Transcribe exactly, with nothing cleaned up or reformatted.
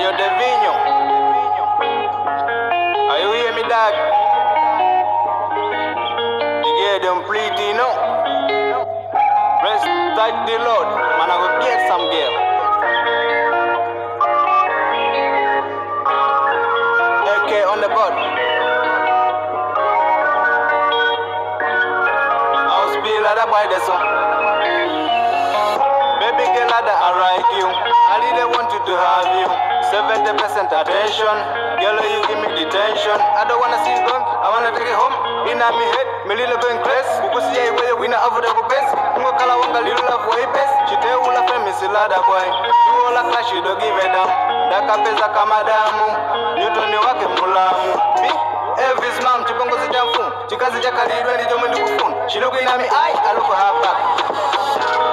Yo de Viño. Are you hear me, dog? You get them pretty, you know? Rest tight the Lord. Man, I go get some girl. A K on the board. I'll spill other by the sun. Baby girl, I like you. I really want you to have you. seventy percent attention. Girl, you give me detention. I don't wanna see you gone. I wanna take it home. In my head, me little going crazy. Because yeah, you win a over the best. Ngo kala wanga little love way best. Chite ula femi silada boy. You all a clash, you don't give a damn. Daka pesa kama damu. Newton wake mulamu. Bi Elvis mam chipongo zijamfu. Chikazi chakalidwe ndi jomu ndikufun. She look in at me eye, I look at her back.